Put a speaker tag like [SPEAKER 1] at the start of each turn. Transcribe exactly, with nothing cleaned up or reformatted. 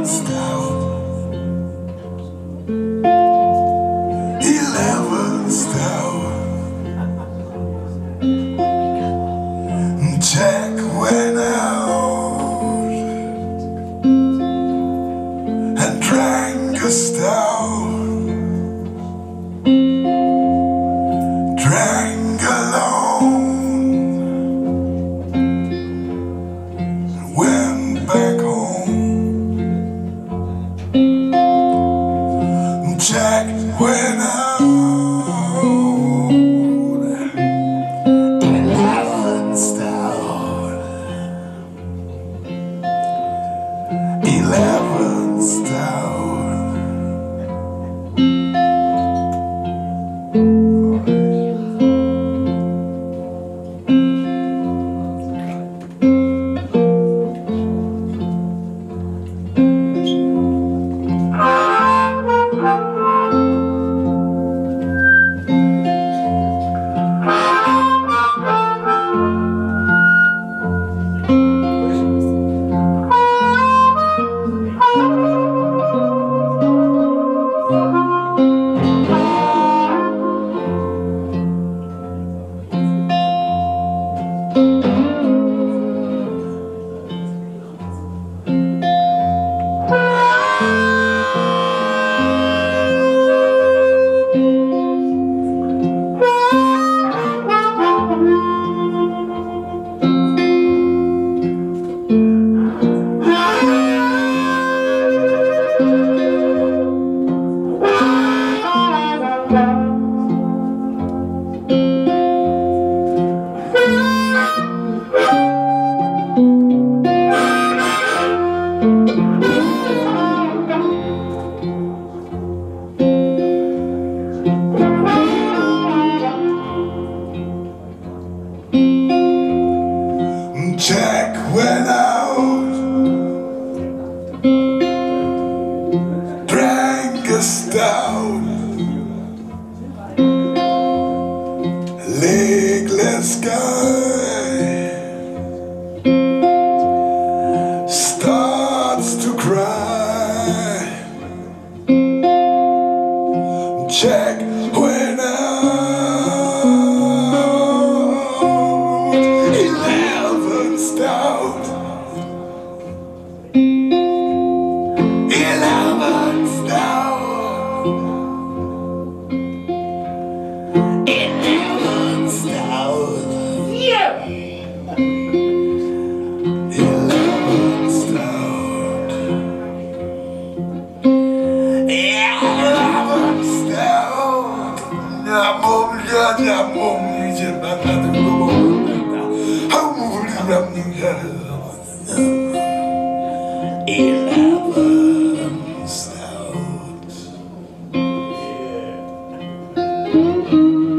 [SPEAKER 1] Stout. Eleven Stout. Jack went out and drank a stout. Drank alone and went back home. Jack went out, eleven stout, eleven stout. Jack went out, drank a stout, legless guy starts to cry. Jack went out. Stout, eleven stout, eleven stout, yeah, eleven stout, eleven stout. Nyamom ya nyamom je banana go. Eleven stout. Yeah.